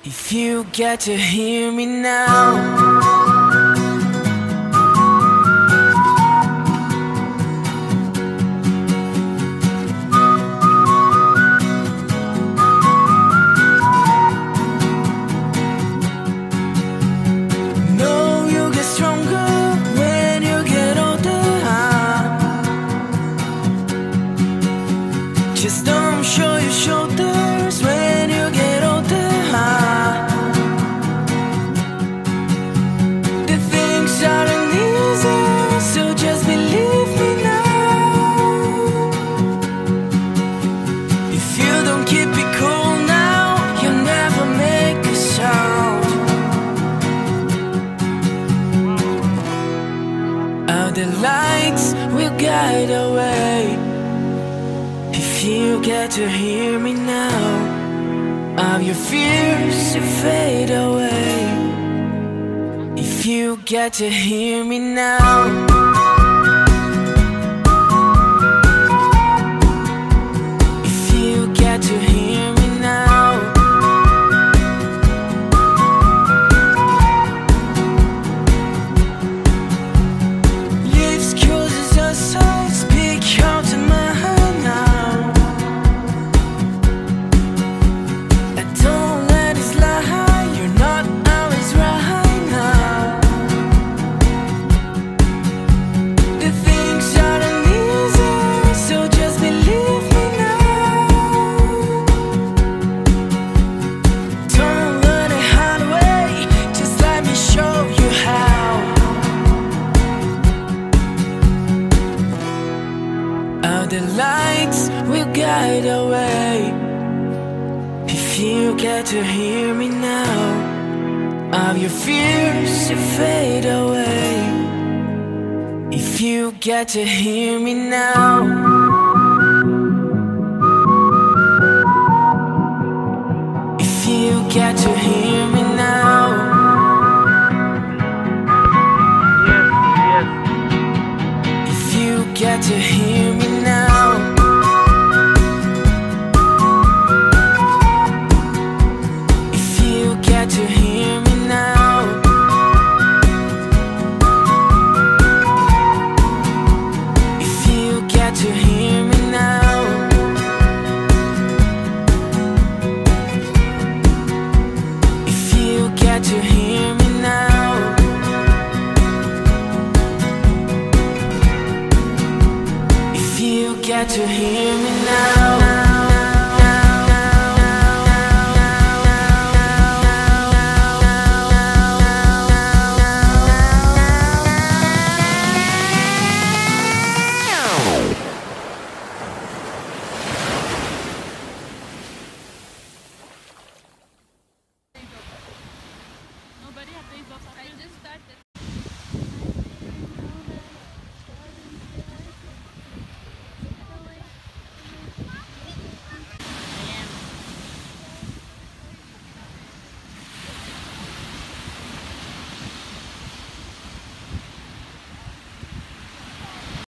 If you get to hear me now, know you get stronger when you get older. Just don't show your shoulders when you get older. Aren't easy, so just believe me now. If you don't keep it cool now, you'll never make a sound. All the lights will guide our way. If you get to hear me now, all your fears will fade away. If you get to hear me now, if you get to hear me now, lips closes us, I speak out to my heart now. I don't let it lie, you're not always right. The lights will guide our way. If you get to hear me now, all your fears will fade away. If you get to hear me now, if you get to hear me now, if you get to hear me now, if you get to hear me now, if you get to hear me now, if you get to hear me now, if you get to hear me.